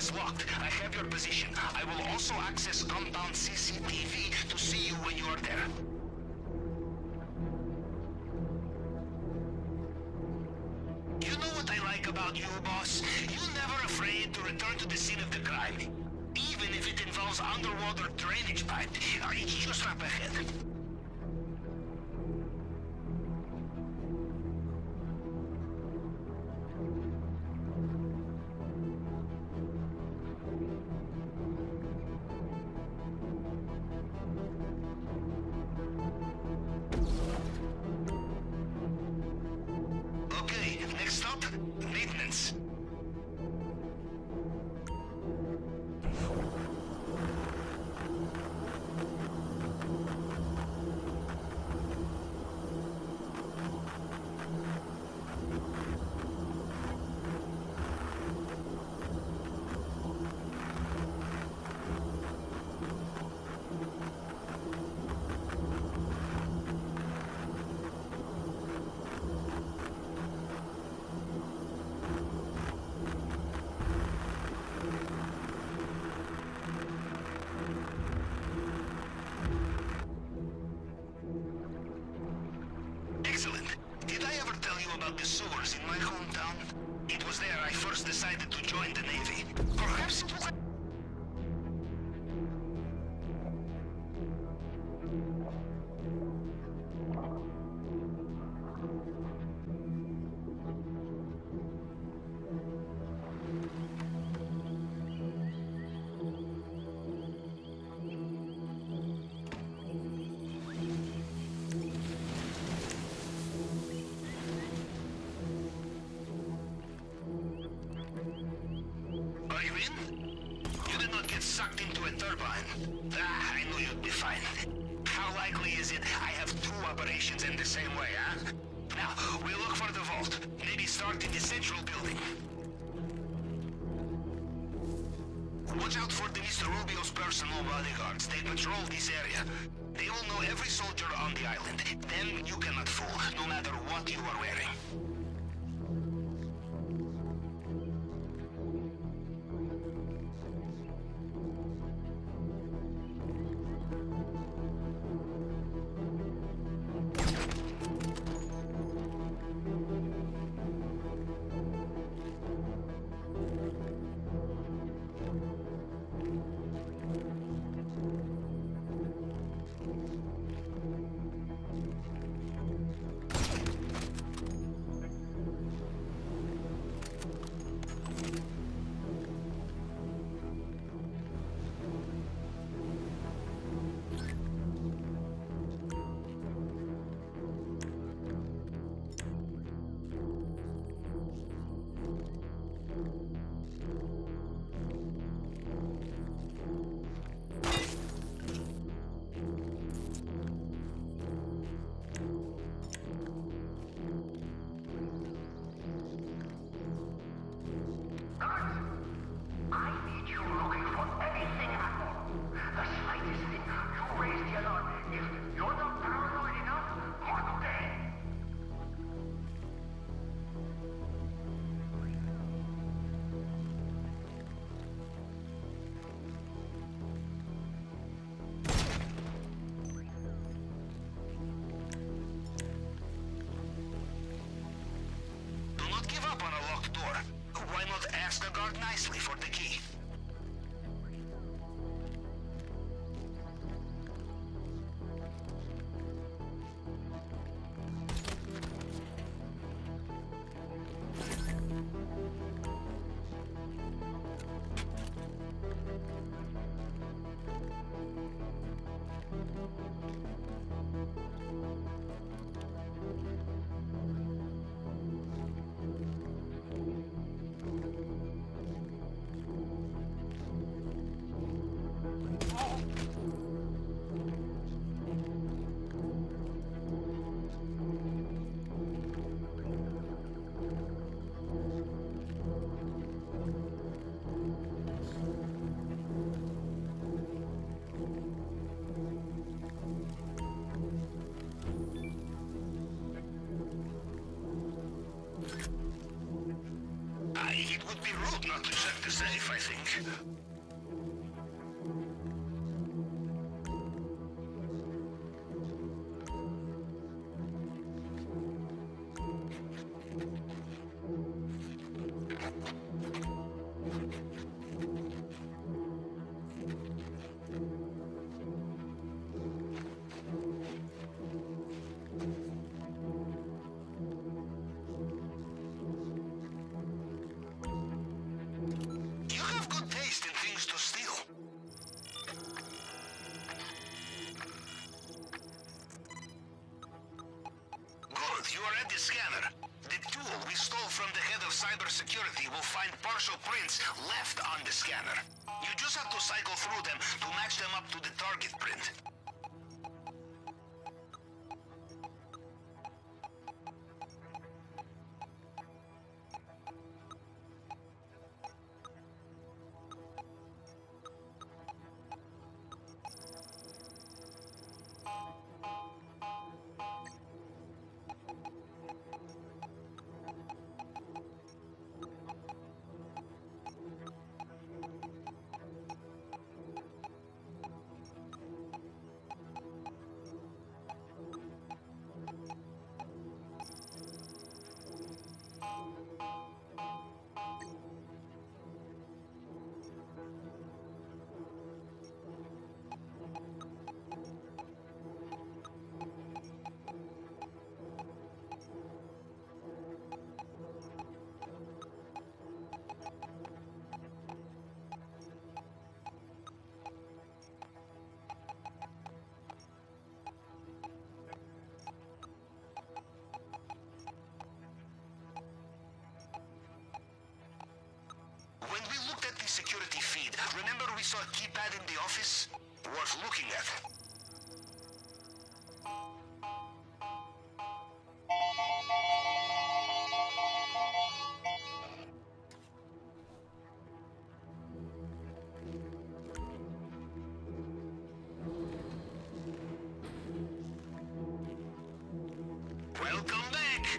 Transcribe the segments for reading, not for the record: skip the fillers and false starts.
is locked. I have your position. I will also access compound CCTV to see you when you are there. You know what I like about you, boss? You're never afraid to return to the scene of the crime. Even if it involves underwater drainage pipe. It's just up ahead. Okay, next stop, maintenance. Excellent. Did I ever tell you about the sewers in my hometown? It was there I first decided to join the Navy. Perhaps it was... Are you in? You did not get sucked into a turbine. I knew you'd be fine. How likely is it I have two operations in the same way, huh? Now, we'll look for the vault. Maybe start in the central building. Watch out for the Mr. Rubio's personal bodyguards. They patrol this area. They will know every soldier on the island. Them you cannot fool, no matter what you are wearing. Ask the guard nicely for the key. would be rude not to check the safe, I think. You have good taste in things to steal. Good, you are at the scanner. The tool we stole from the head of cybersecurity will find partial prints left on the scanner. You just have to cycle through them to match them up to the target print. When we looked at the security feed, remember we saw a keypad in the office? Worth looking at. Welcome back!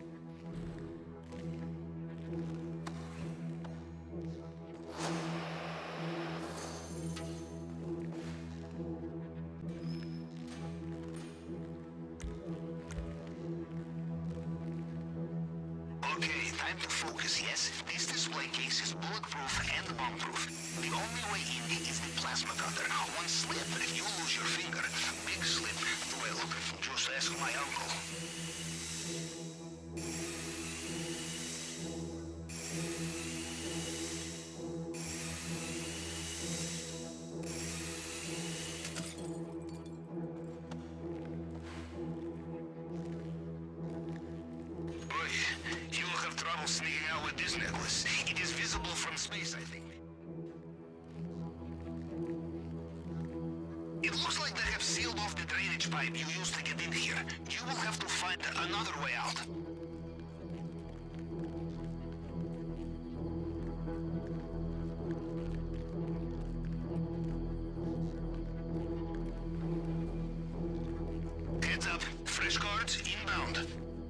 Okay, time to focus, yes? This display case is bulletproof and bomb-proof. The only way in is the plasma cutter. One slip, if you lose your finger. Big slip. Well, just ask my uncle. You will have trouble sneaking out with this necklace. It is visible from space, I think. It looks like they have sealed off the drainage pipe you used to get in here. You will have to find another way out. Heads up. Fresh cards inbound.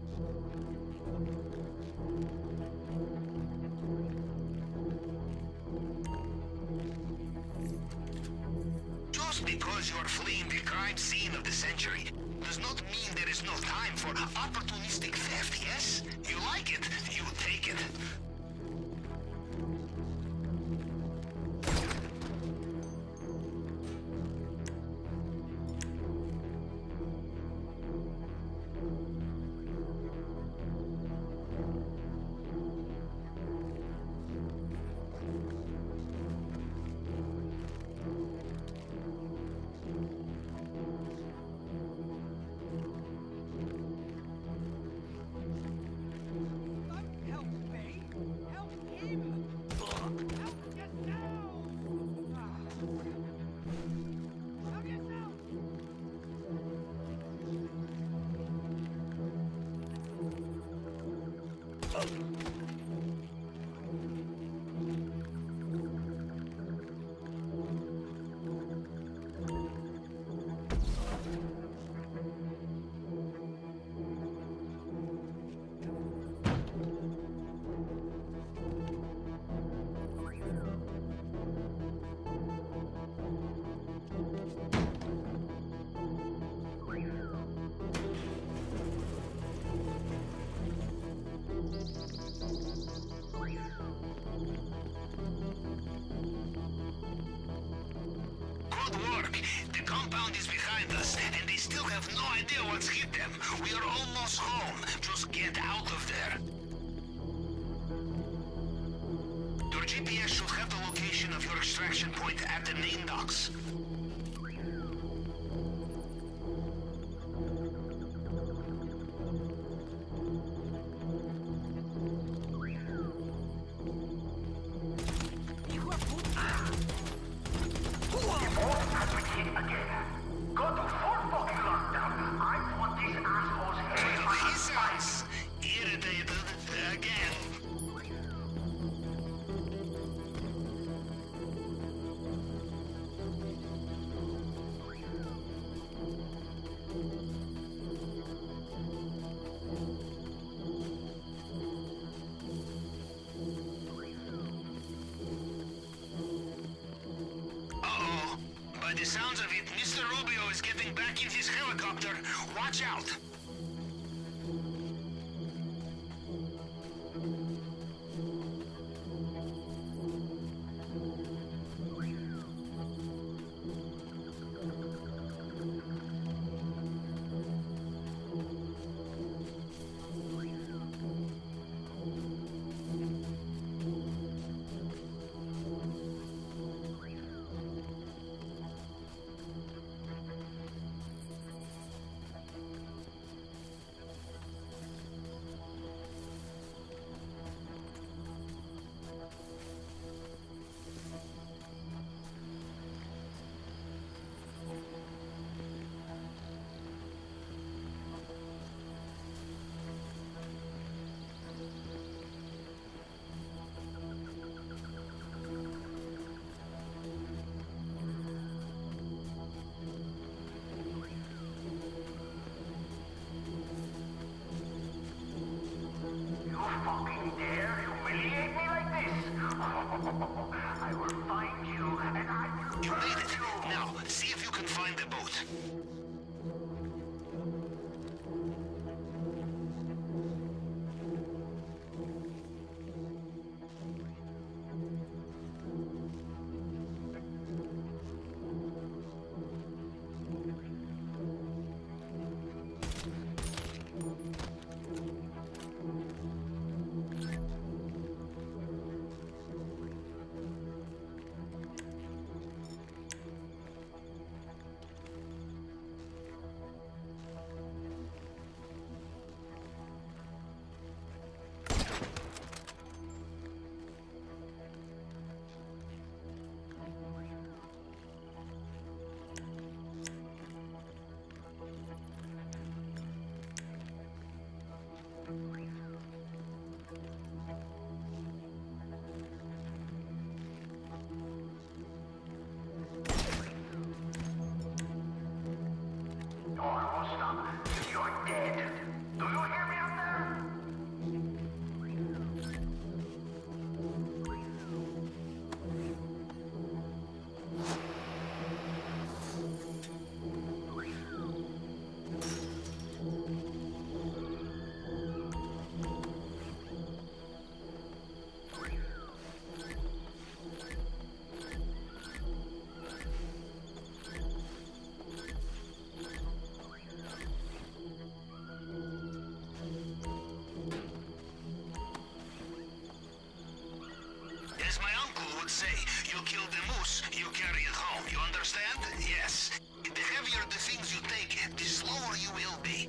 Just because you are fleeing the crime scene of the century does not mean there is no time for opportunistic theft, yes? You like it, you take it. compound is behind us, and they still have no idea what's hit them. We are almost home. Just get out of there. Your GPS should have the location of your extraction point at the main docks. By the sounds of it, Mr. Rubio is getting back in his helicopter. Watch out! Fucking dare humiliate me like this? I will find you and I will... You made it. Now, see if you can find the boat. You're dead. Do you hear me out there? As my uncle would say, you kill the moose, you carry it home. You understand? Yes. The heavier the things you take, the slower you will be.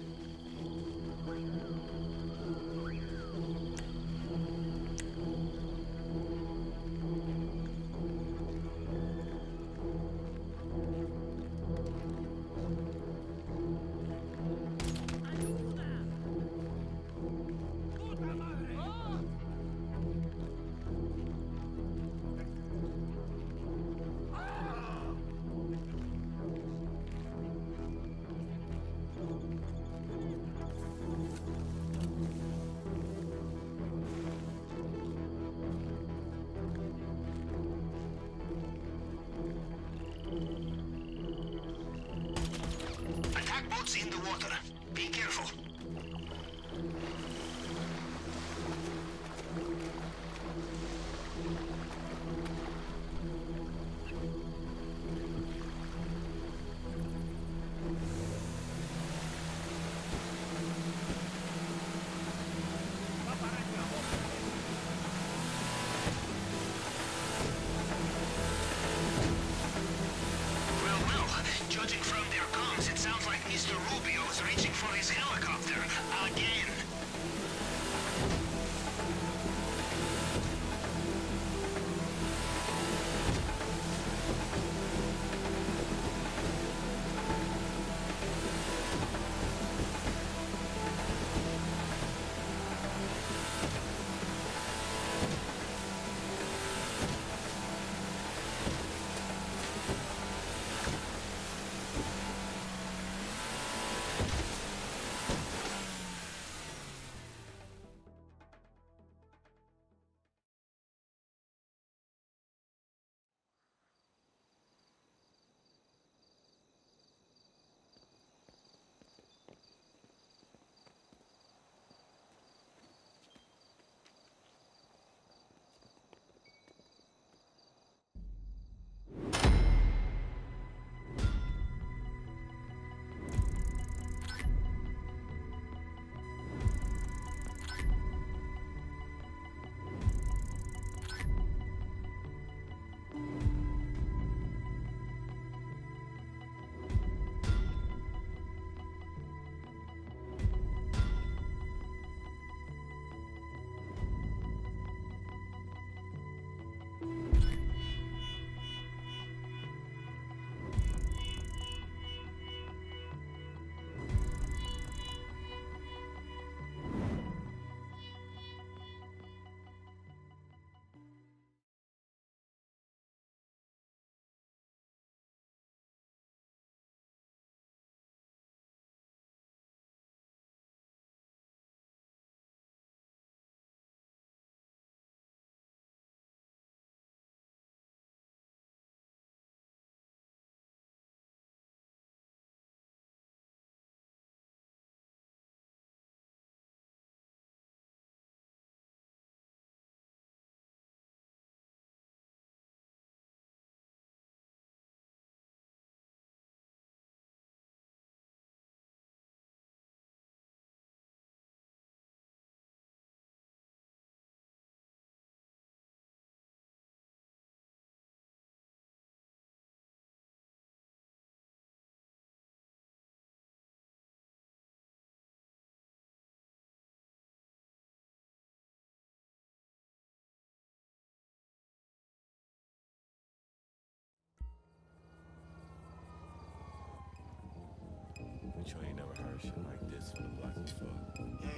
Make sure you ain't never heard shit like this from the block before. Yeah,